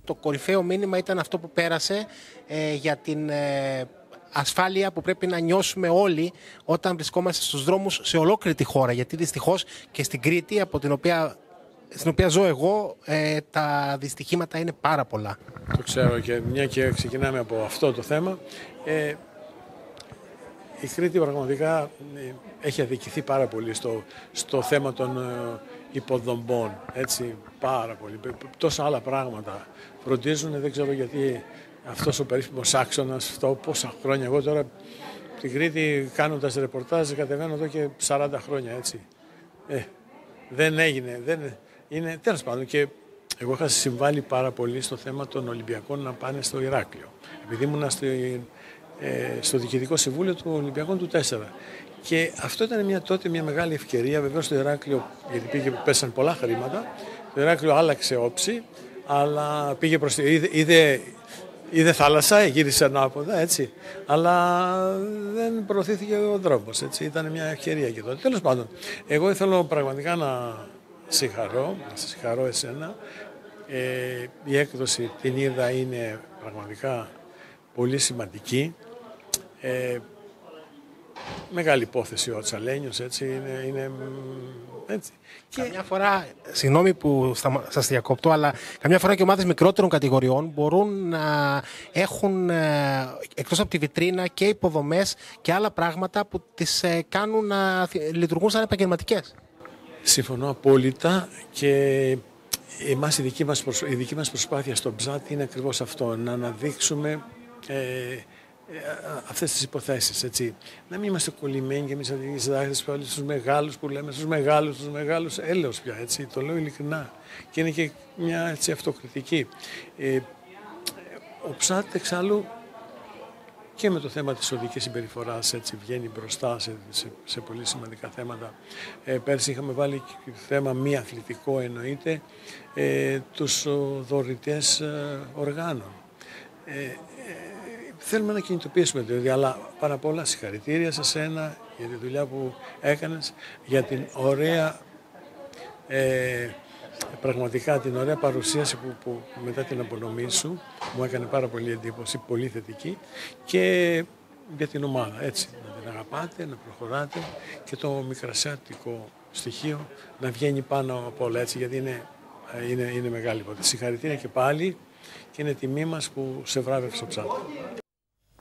Το κορυφαίο μήνυμα ήταν αυτό που πέρασε για την ασφάλεια που πρέπει να νιώσουμε όλοι όταν βρισκόμαστε στους δρόμους σε ολόκληρη τη χώρα. Γιατί δυστυχώς και στην Κρήτη, στην οποία ζω εγώ, τα δυστυχήματα είναι πάρα πολλά. Το ξέρω, και μια και ξεκινάμε από αυτό το θέμα. Η Κρήτη πραγματικά έχει αδικηθεί πάρα πολύ στο θέμα των υποδομπών. Έτσι, πάρα πολύ. Τόσα άλλα πράγματα φροντίζουν, δεν ξέρω γιατί αυτός ο περίφημος άξονας, αυτό πόσα χρόνια. Εγώ τώρα την Κρήτη κάνοντας ρεπορτάζ κατεβαίνω εδώ και 40 χρόνια, έτσι. Δεν έγινε, είναι τέλος πάντων. Και εγώ είχα συμβάλει πάρα πολύ στο θέμα των Ολυμπιακών να πάνε στο Ηράκλειο. Επειδή ήμουνα στο Διοικητικό Συμβούλιο του Ολυμπιακών του 4. Και αυτό ήταν τότε μια μεγάλη ευκαιρία. Βεβαίως το Ηράκλειο, γιατί πέσαν πολλά χρήματα, το Ηράκλειο άλλαξε όψη, αλλά πήγε προς είδε θάλασσα, γύρισε ανάποδα, έτσι. Αλλά δεν προωθήθηκε ο δρόμος, έτσι. Ήταν μια ευκαιρία και τότε. Τέλος πάντων, εγώ ήθελα πραγματικά να συγχαρώ εσένα. Η έκδοση την είδα, είναι πραγματικά πολύ σημαντική. Μεγάλη υπόθεση ο Τσαλένιος, έτσι, είναι έτσι. Καμιά φορά, συγγνώμη που σας διακόπτω, αλλά καμιά φορά και ομάδες μικρότερων κατηγοριών μπορούν να έχουν εκτός από τη βιτρίνα και υποδομές και άλλα πράγματα που τις κάνουν να λειτουργούν σαν επαγγελματικές. Συμφωνώ απόλυτα, και η δική μας προσπάθεια στο Ψάτ είναι ακριβώς αυτό, να αναδείξουμε αυτές τις υποθέσεις, έτσι. Να μην είμαστε κολλημένοι και εμείς αδικείς δάχτυλες πάλι στους μεγάλους που λέμε, στους μεγάλους, έλεος πια, έτσι, το λέω ειλικρινά. Και είναι και μια έτσι αυτοκριτική. Ο Ψάτ εξάλλου και με το θέμα της οδικής συμπεριφοράς, έτσι, βγαίνει μπροστά σε πολύ σημαντικά θέματα. Πέρσι είχαμε βάλει θέμα μη αθλητικό, εννοείται, τους δωρητές οργάνων. Θέλουμε να κινητοποιήσουμε το ίδιο, αλλά πάνω απ' όλα συγχαρητήρια σε σένα για τη δουλειά που έκανες, για την ωραία, πραγματικά την ωραία παρουσίαση που μετά την απονομή σου μου έκανε πάρα πολύ εντύπωση, πολύ θετική, και για την ομάδα, έτσι, να την αγαπάτε, να προχωράτε και το μικρασιάτικο στοιχείο να βγαίνει πάνω από όλα, έτσι, γιατί είναι μεγάλη υπόθεση. Συγχαρητήρια και πάλι, και είναι τιμή μας που σε βράβευσε ο Ψάτ.